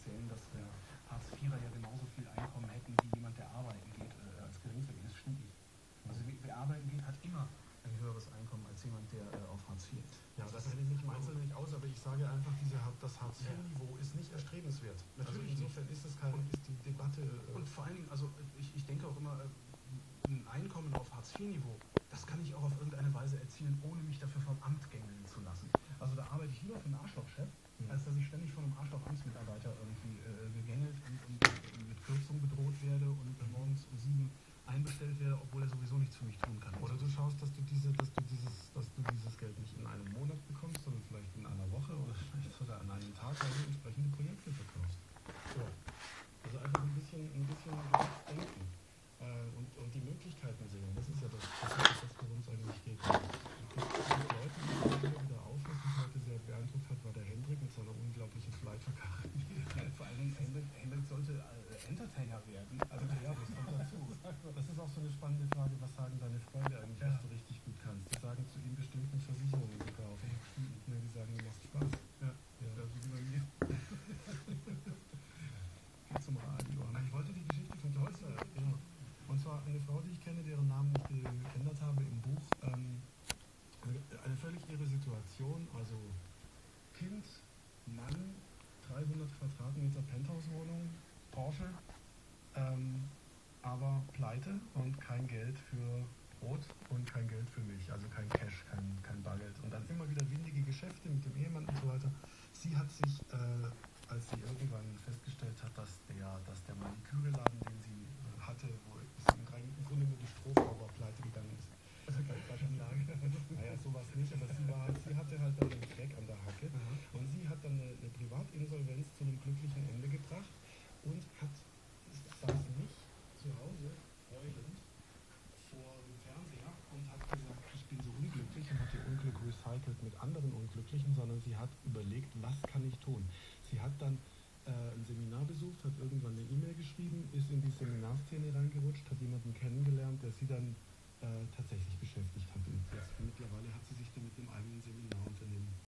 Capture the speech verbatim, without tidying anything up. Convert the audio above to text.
erzählen, dass äh, Hartz-Vierer ja genauso viel Einkommen hätten wie jemand, der arbeiten geht, äh, als Geringverdiener. Das stimmt nicht. Also wer, wer arbeiten geht, hat immer ein höheres Einkommen als jemand, der äh, auf Hartz vier ist. Ja, das kenne ich mich im Einzelnen nicht aus, aber ich sage einfach, diese, das Hartz-vier-Niveau ist nicht erstrebenswert. Also Natürlich insofern nicht. ist es kein, ist die Debatte... Äh Und vor allen Dingen, also ich, ich denke auch immer, äh, ein Einkommen auf Hartz-vier-Niveau, das kann ich auch auf irgendeine Weise erzielen, ohne mich dafür vom Amt gängeln zu lassen. Also da arbeite ich lieber für einen Arschlochchef, Mhm. als dass ich ständig von einem Arschloch-Amtsmitarbeiter irgendwie äh, gegängelt und, und mit Kürzung bedroht werde und äh, morgens um sieben einbestellt werde, obwohl er sowieso nichts für mich tun kann. Oder du schaust, dass du diese, dass du dieses, dass du dieses Geld nicht in einem Monat bekommst, sondern vielleicht in einer Woche oder vielleicht sogar an einem Tag, weil du entsprechende Projekte verkaufst. So. Also einfach ein bisschen, ein bisschen denken äh, und, und die Möglichkeiten sehen. Das ist ja das, das, ist das worum es eigentlich geht. Es gibt Leute, die kommen immer wieder auf, was mich heute sehr beeindruckt hat, war der Hendrik mit seiner unglaublichen Flightverkarte. Vor allem Hendrik, Hendrik sollte äh, Entertainer werden. Also ja, das kommt dazu. Das ist auch so eine spannende Frage, was sagen deine Freunde eigentlich, Ja. was du richtig gut kannst? Die sagen zu ihm bestimmt nicht Versicherungen zu kaufen. Ja, die sagen, du machst Spaß. Ja, Ja. das ist bei mir. Geht zum Radio. Ich wollte die Geschichte von Tolstoi erzählen. Und zwar eine Frau, die ich kenne, deren Namen ich geändert habe im Buch. Ähm, eine völlig irre Situation. Also Kind, Mann, dreihundert Quadratmeter Penthouse-Wohnung, Porsche, ähm, aber pleite und kein Geld für Brot und kein Geld für Milch, also kein Cash, kein, kein Bargeld. Und dann immer wieder windige Geschäfte mit dem Ehemann und so weiter. Sie hat sich, äh, als sie irgendwann festgestellt hat, dass der, dass der Maniküreladen, den sie äh, hatte, wo es im Grunde nur die Strohfrau war, pleite gegangen ist. Also Geldwaschanlage. Naja, sowas nicht, aber sie, war, sie hatte halt dann einen Dreck an der Hacke. Mhm. Und sie hat dann eine, eine Privatinsolvenz zu einem glücklichen Ende gebracht und hat, saß nicht zu Hause heulend vor dem Fernseher und hat gesagt, ich bin so unglücklich und hat ihr Unglück recycelt mit anderen Unglücklichen, sondern sie hat überlegt, was kann ich tun. Sie hat dann äh, ein Seminar besucht, hat irgendwann eine E-Mail geschrieben, ist in die Seminarszene reingerutscht, hat jemanden kennengelernt, der sie dann äh, tatsächlich beschäftigt hat. Und jetzt, mittlerweile hat sie sich dann mit einem eigenen Seminarunternehmen